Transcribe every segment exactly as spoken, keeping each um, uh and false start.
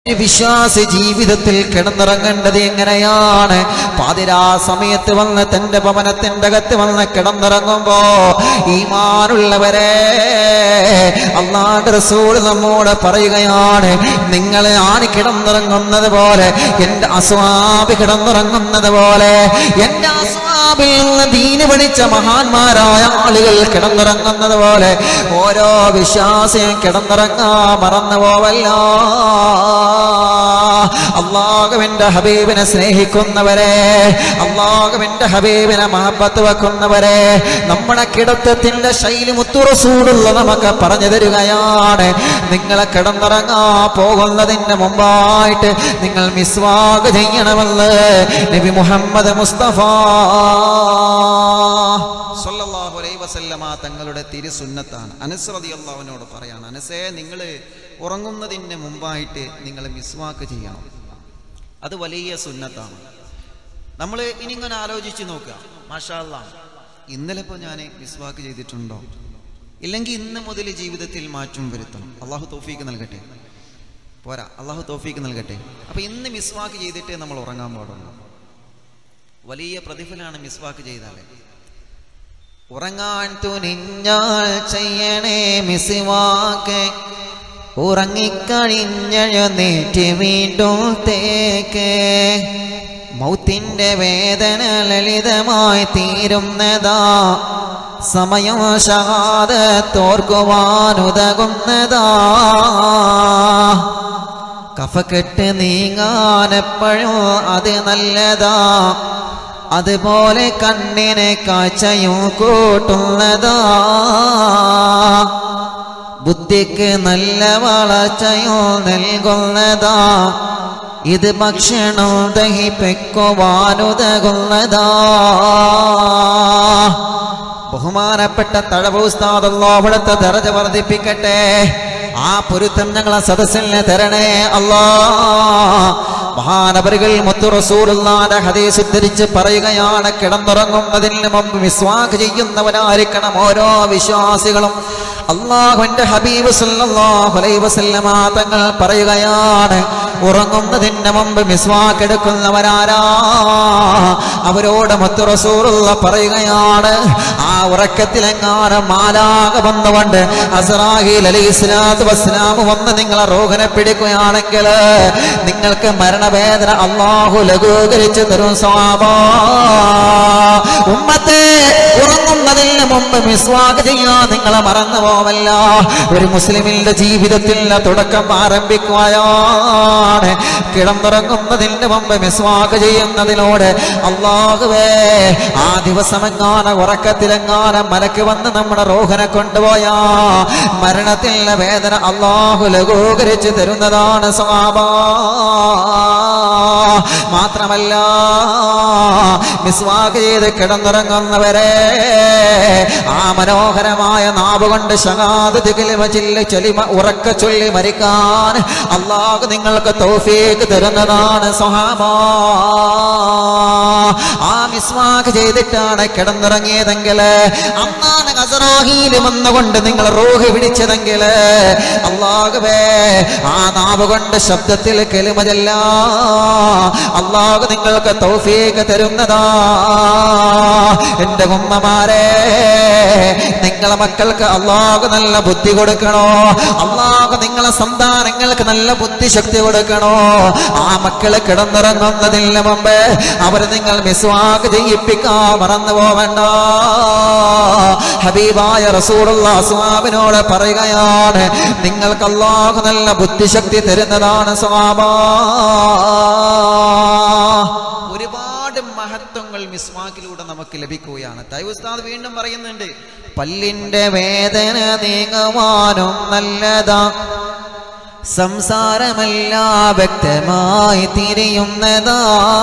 വിശ്വാസി ജീവിതത്തിൽ കിടന്നിറങ്ങേണ്ടത് എങ്ങനെയാണ്? പാതിരാ സമയത്ത് വന്ന് തന്റെ ഭവനത്തിന്റെ അകത്ത് വന്ന് കിടന്നിറങ്ങുമ്പോ ഈമാനുള്ളവരെ അല്ലാഹുവിന്റെ റസൂൽ നമ്മോട് പറയുകയാണ്, നിങ്ങൾ ആണ് കിടന്നിറങ്ങുന്നത് പോലെ, എന്റെ അസ്വാബി കിടന്നിറങ്ങുന്നത് പോലെ, എന്റെ അസ്വാബിൽ നിന്ന് ദീന് പഠിച്ച മഹാന്മാരായ ആളുകൾ കിടന്നിറങ്ങുന്നത് പോലെ ഓരോ വിശ്വാസിയും കിടന്നിറങ്ങാ മറന്നു പോവല്ല. അല്ലാഹുവിന്റെ ഹബീബിനെ സ്നേഹിക്കുന്നവരെ, അല്ലാഹുവിന്റെ ഹബീബിനെ മഹബത്ത് വെക്കുന്നവരെ, നമ്മുടെ കിടത്തത്തിന്റെ ശൈലി മുത്തു റസൂലുള്ള നമുക്ക് പറഞ്ഞു തരികയാണ്. നിങ്ങളെ കിടന്നിറങ്ങാ പോകുന്നതിന് മുമ്പായിട്ട് നിങ്ങൾ മിസ്വാക്ക് ചെയ്യണമെന്ന് നബി മുഹമ്മദ് മുസ്തഫ സല്ലല്ലാഹു അലൈഹി വസല്ലമ തങ്ങളുടെ തിരുസുന്നത്താണ്. അനസ് റളിയല്ലാഹു അൻഹുവിനോട് പറയാണ്, അനസേ നിങ്ങൾ ഉറങ്ങുന്നതിന് മുമ്പായിട്ട് നിങ്ങൾ മിസ്വാക്ക് ചെയ്യണം. അത് വലിയ സുന്നത്താണ്. നമ്മൾ ഇനി ഇങ്ങനെ ആലോചിച്ച് നോക്കുക, മാഷാ അല്ലാഹ് ഇന്നലെ ഇപ്പോൾ ഞാൻ മിസ്വാക്ക് ചെയ്തിട്ടുണ്ടോ? ഇല്ലെങ്കിൽ ഇന്ന് മുതൽ ജീവിതത്തിൽ മാറ്റം വരുത്തണം. അള്ളാഹു തൗഫീക്ക് നൽകട്ടെ. പോരാ, അള്ളാഹു തൗഫീക്ക് നൽകട്ടെ. അപ്പം ഇന്ന് മിസ്വാക്ക് ചെയ്തിട്ടേ നമ്മൾ ഉറങ്ങാൻ പാടുള്ളൂ. വലിയ പ്രതിഫലമാണ് മിസ്വാക്ക് ചെയ്താലേ. ഉറങ്ങാൻ തുനിഞ്ഞാൽ ചെയ്യണേ മിസ്വാക്ക്, ഉറങ്ങിക്കഴിഞ്ഞെഴുന്നേറ്റ് വീണ്ടും തേക്ക്. മൗത്തിന്റെ വേദന ലളിതമായി തീരുന്നതാ, സമയം ഷഹാദത്തോർക്കുവാനുതകുന്നതാ. കഫക്കെട്ട് നീങ്ങാനെപ്പോഴും അത് നല്ലതാ, അതുപോലെ കണ്ണിനെ കാഴ്ചയും കൂട്ടുന്നതാ. ബുദ്ധിക്ക് നല്ല വളർച്ചയോ നൽകുന്നതാ, ഇത് ഭക്ഷണം ദഹിപ്പിക്കുവാനുതകുന്നതാ. ബഹുമാനപ്പെട്ട തഴവ ഉസ്താദ് അല്ലാഹു അവിടുത്തെ ദറജ വർദ്ധിപ്പിക്കട്ടെ. ആ പൊരുത്തം ഞങ്ങളെ സദസ്സിന് തരണേ അല്ലാഹ്. മഹാനബികൾ മുത്തു റസൂലുള്ളാഹിന്റെ ഹദീസ് ഉദ്ധരിച്ച് പറയുകയാണ്, കിടന്നുറങ്ങുന്നതിന് മുമ്പ് മിസ്വാക്ക് ചെയ്യുന്നവരായിരിക്കണം ഓരോ വിശ്വാസികളും. അല്ലാഹുവിന്റെ ഹബീബ് സല്ലല്ലാഹു അലൈഹി വസല്ലമ തങ്ങൾ പറയുകയാണ്, ഉറങ്ങുന്നതിന് മുമ്പ് മിസ്വാക്ക് എടുക്കുന്നവരാരാ? അവരോട് മുത്തു റസൂലുള്ളാഹി പറയുകയാണ്, ആ ഉറക്കത്തിലെങ്ങാനും മാലാഖ വന്നുകൊണ്ട് അസ്റായീൽ അലൈഹിസ്സലാത്തു വസ്സലാം വന്ന് നിങ്ങളെ റൂഹിനെ പിടിക്കുകയാണെങ്കിൽ നിങ്ങൾക്ക് മരണവേദന അല്ലാഹു ലഘൂകരിച്ച് തരും സ്വഹാബാ. ഉമ്മത്തെ, ഉറങ്ങുന്നതിന് മുമ്പ് മിസ്വാക്ക് ചെയ്യാൻ നിങ്ങളെ മറന്നു പോവല്ല. ഒരു മുസ്ലിമിന്റെ ജീവിതത്തിൽ തുടക്കം ആരംഭിക്കുകയാണ്. കിടന്നുറങ്ങുന്നതിന് മുമ്പ് മിസ്വാക്ക് ചെയ്യുന്നതിനോട് അല്ലാഹുവേ, ആ ദിവസമെങ്ങാനും ഉറക്കത്തിലെങ്ങാനും മലക്ക് വന്ന് നമ്മുടെ റൂഹിനെ കൊണ്ടുപോയാ മരണത്തിലെ വേദന അല്ലാഹു ലഘൂകരിച്ച് തരുന്നതാണ് സ്വഹാബാ. മാത്രമല്ല, മിസ്വാക്ക് ചെയ്ത് കിടന്നുറങ്ങുന്നവരെ ആ മനോഹരമായ നാവ് കൊണ്ട് ശഹാദത്ത് കലിമ ചൊല്ലി ചൊല്ലി ഉറക്ക ചൊല്ലി മരിക്കാൻ അല്ലാഹു നിങ്ങൾക്ക് തൗഫീഖ് തരുന്നതാണ് സ്വഹാബാ. ആ മിസ്വാക്ക് ചെയ്തിട്ടാണ് കിടന്നുറങ്ങിയതെങ്കിൽ, അന്നാണ് അസ്റായീൽ വന്നുകൊണ്ട് നിങ്ങൾ റൂഹ് പിടിച്ചതെങ്കിൽ അല്ലാഹുവേ, ആ നാവ് കൊണ്ട് ശബ്ദത്തിൽ കലിമ ചൊല്ലാൻ അല്ലാഹു നിങ്ങൾക്ക് തൗഫീഖ് തരുന്നതാ. എന്റെ ഉമ്മമാരെ, നിങ്ങളെ മക്കൾക്ക് അല്ലാഹു നല്ല ബുദ്ധി കൊടുക്കണോ? അല്ലാഹു നിങ്ങളെ സന്താനങ്ങൾക്ക് നല്ല ബുദ്ധിശക്തി കൊടുക്കണോ? ആ മക്കളെ കിടന്നിറങ്ങുന്നതിന് മുമ്പ് അവർ നിങ്ങൾ മിസ്വാക്ക് ചെയ്യിപ്പിക്കാൻ മറന്നു പോവണ്ട. ഹബീബായ റസൂലുള്ളാഹി സ്വഹാബിനോട് പറയുകയാണ്, നിങ്ങൾക്ക് അല്ലാഹു നല്ല ബുദ്ധിശക്തി തരുന്നതാണ് സ്വഹാബാ. ഒരുപാട് മഹത്വങ്ങൾ മിസ്വാക്കിലൂടെ നമുക്ക് ലഭിക്കുകയാണ്. തൈ ഉസ്താദ് വീണ്ടും പറയുന്നുണ്ട്, പല്ലിന്റെ വേദന നീങ്ങുവാനും നല്ലതാ, സംസാരമെല്ലാം വ്യക്തമായി തിരിയുന്നതാ.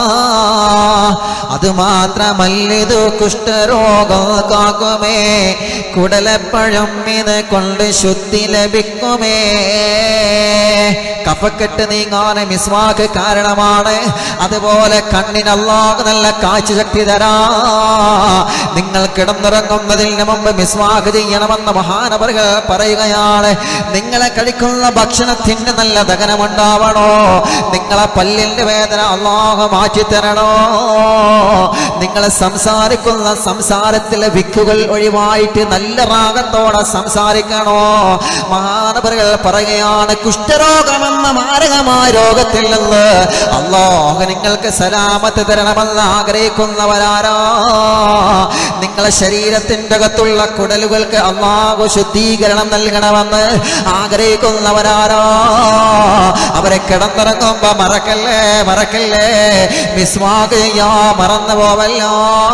അതുമാത്രമല്ലിതു കുഷ്ഠരോഗം കാക്കുമേ, കുടലപ്പഴം ഇത് കൊണ്ട് ശുദ്ധി ലഭിക്കുമേ. കഫക്കെട്ട് നീങ്ങാൻ മിസ്വാക്ക് കാരണമാണ്. അതുപോലെ കണ്ണിന് അല്ലാഹു നല്ല കാഴ്ച ശക്തി തരാ. നിങ്ങൾ കിടന്നുറങ്ങുന്നതിന് മുമ്പ് മിസ്വാക്ക് ചെയ്യണമെന്ന് മഹാനവറുകൾ പറയുകയാണ്. നിങ്ങളെ കഴിക്കുന്ന ഭക്ഷണത്തിൽ ഭക്ഷണത്തിന് നല്ല ദഹനമുണ്ടാവണോ, നിങ്ങളെ പല്ലിന്റെ വേദന അല്ലാഹു മാറ്റി തരണോ, നിങ്ങൾ സംസാരിക്കുന്ന സംസാരത്തിലെ വിക്കുകൾ ഒഴിവായിട്ട് നല്ല റാഗത്തോടെ സംസാരിക്കണോ. മഹാനവറുകൾ പറയുകയാണ്, കുഷ്ഠരോഗമെന്ന മാരകമായ രോഗത്തിൽ നിന്ന് അല്ലാഹു നിങ്ങൾക്ക് സലാമത്ത് തരണമെന്ന് ആഗ്രഹിക്കുന്നവരാരാ? നിങ്ങളെ ശരീരത്തിന്റെ അകത്തുള്ള കുടലുകൾക്ക് അല്ലാഹു ശുദ്ധീകരണം നൽകണമെന്ന് ആഗ്രഹിക്കുന്നവരാരാ? അവരെ കിടന്നിറങ്ങുമ്പോ മറക്കല്ലേ മറക്കല്ലേ മിസ്വാക്ക് ചെയ്യാ മറന്നു പോവല്ലോ.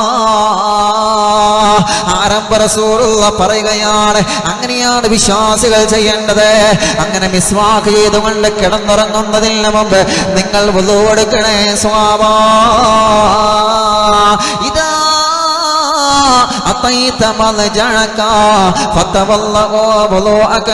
ആരംഭ റസൂലുള്ള പറയുകയാണ്, അങ്ങനെയാണ് വിശ്വാസികൾ ചെയ്യേണ്ടത്. അങ്ങനെ മിസ്വാക്ക് ചെയ്തുകൊണ്ട് കിടന്നുറങ്ങുന്നതിന് മുമ്പ് നിങ്ങൾ വുളു എടുക്കണേ സ്വഭാവ. ഇതാ أطيت مضجعك فتولغ وضوءك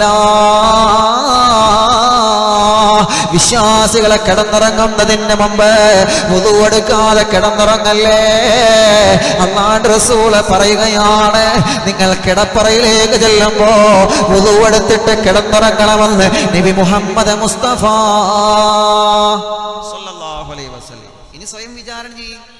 للصلاة. വിശ്വാസികളെ കിടന്നിറങ്ങുന്നതിന് മുമ്പ് വുളു എടുക്കാതെ കിടന്നിറങ്ങല്ലേ. അല്ലാഹുവിന്റെ റസൂൽ പറയുകയാണ്, നിങ്ങൾ കിടപ്പറയിലേക്ക് ചെല്ലുമ്പോ വുളു എടുത്തിട്ട് കിടന്നിറങ്ങണമെന്ന് നബി മുഹമ്മദ് മുസ്തഫ സല്ലല്ലാഹു അലൈഹി വസല്ലം. ഇനി സ്വയം വിചാരണ ചെയ്യും.